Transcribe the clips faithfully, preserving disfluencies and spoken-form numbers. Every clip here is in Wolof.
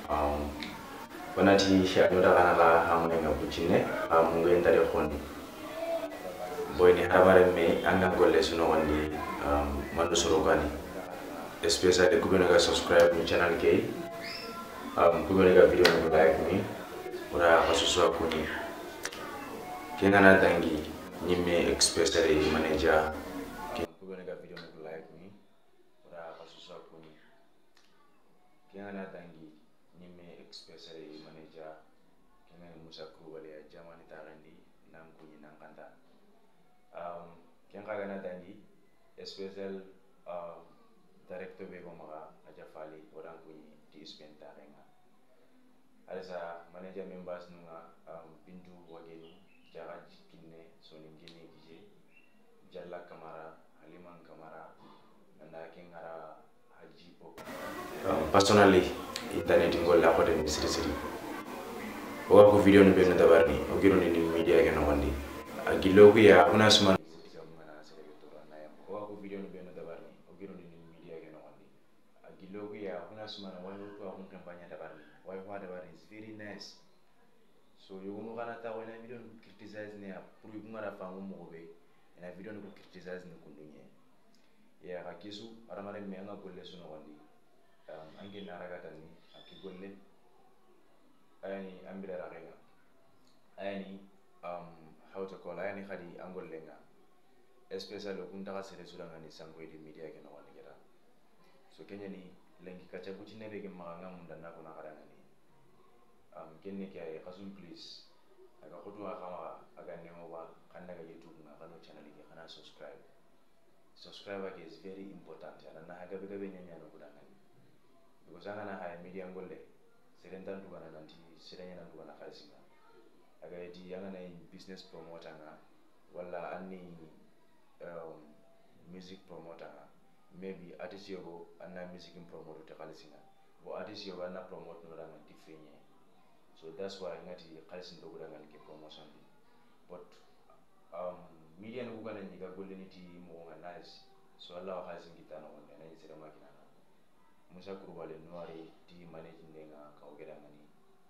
um banati anoda kana la hamwe nga bucine um ngwe ndare khoni boy ni habare me anga golle suno wandi um mando soro gani especially kubena ga subscribe mi channel ke um kubena ga video no like ni ora kasusu akuni kengana dangi nyime especially manager kubena ga video no like ni ora kasusu akuni kengana dangi nyime especially manager kengana musa kubale ya jamani tarandi nam kunyi nankanda um kenga gana dangi special um director be gomaga aja fali orang kunyi di spenta renga alisa manager members nunga um bintu wageni jaga kinne soningine gije jalla kamara haliman kamara nanda kengara haji pop um, personally internet ngol la ko den siri siri o ko video no be no tabarni o giro ni media ke no wandi agilo ku ya kuna suma logo ya kuna sumana wai to akun kampanya da barni wai wa da barni is very nice so you no kana ta wai na video criticize ne pour you ngara fa mo be na video no criticize ne kundunye ya hakisu aramare me anga golle suno wandi um ange na raga tan ni aki golle ayani ambira raga ayani um how to call ayani khadi angolle nga especially kunta ka sere suranga ni sango di media ke no wandi gera so kenya ni lengi kacha buchine bege maganga munda na kuna karanga ni um kenne ke khasum please aga khotu akama aga nemo ba kanda ga youtube na kano channel ke kana subscribe subscribe is very important ya na haga bega be nyanya no kudanga ni because anga na haya media ngolle serentan tu kana nanti serenya nan tu kana khalsinga aga yeti anga na business promoter nga wala anni um music promoter nga maybe artist yogo anna music in promote to kalisinga bo artist yogo anna promote no ranga different so that's why ngati kalisin do gudanga ni promotion but um media no gana ni ga goldenity mo nga nice so Allah kalisin kitano wonde na yisira makina musa kurwale noari di manage ndenga ka ogedanga ni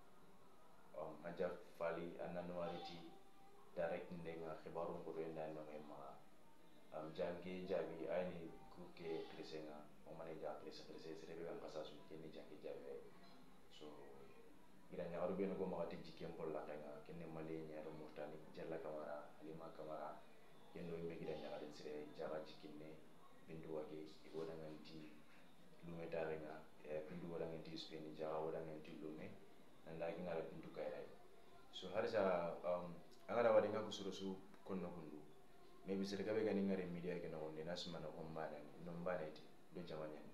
um anja fali anna noari ti direct ndenga khibaru ko do ndan no ma um jangi jabi ayni ke krisenga o manager krese krese sere be ngasa su kenni jangi jabe so gira nyaaru be no go magati jikem pol la kanga kenne mali nyaaru murtani jalla kamara halima kamara kendo be gira nyaaru sere jaga jikinne bindu wage igoda nganti lume darenga e bindu wada nganti speni jaga wada nganti lume nanda ngala bindu kayray so harisa um angara wadi ngaku surusu konno kundu maybe sere gabe gani ngare media ke no wonde nasmana ko mbana no mbana ti do jamanyen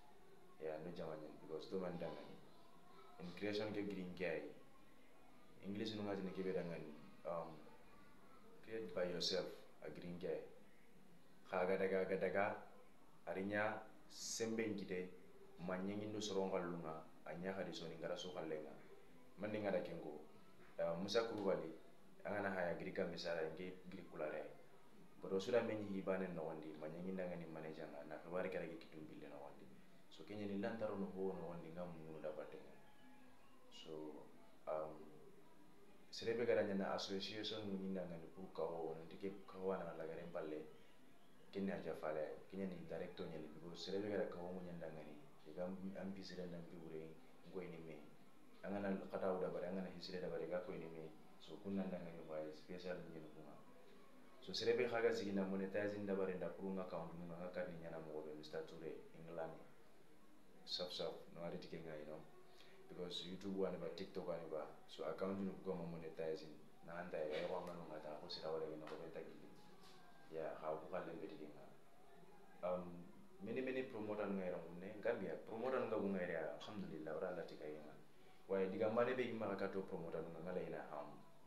ya no jamanyen because do man dangani in creation ke green guy english no ngati ne ke be dangani um create by yourself a green guy khaga daga daga daga arinya sembe ngide manyengi ndo soronga lunga anya khadi soni ngara so khallenga man ngada kengo uh, musa kurwali angana haya grika misala nge grikulare but osura menyi hibane no wandi manyangi ndanga ni manager na na kabari kala kitum bille no wandi so kenya ni lantaro no ho no wandi ngam no da batenga so um serebe gara nyana association ni ndanga ni pour ka ho no dike ka wana la gare balle kenya ja fale kenya ni director nyali because serebe gara ka ho mo nyandanga ni gam ambi sere ndambi ure ngoy ni me angana kata uda bare angana hisire da bare ga ko ni me so kunna ndanga ni wa special ni no so serebe khaga sigina monetizing da bare nda kurunga account mu nga kadi nyana mo be Mr Toure England sub sub no ari tikenga you know because YouTube wana ba TikTok wana ba so account no ko monetizing na anda ya wa manu ngata ko sira wala no ko benta gili ya ha ko kale be tikenga um many many promoter ngayra munne Gambia promoter nga bu ngayra alhamdulillah wala la tikayina waye diga mane be ma ka to promoter nga ngala ina ham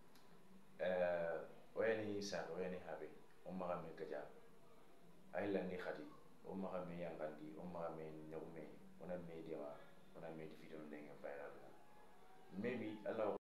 eh wayani sa wayani habe o maga me gaja ay landi khadi o maga me yangandi o maga me nyawme ona me diwa ona me video ndenga viral maybe Allah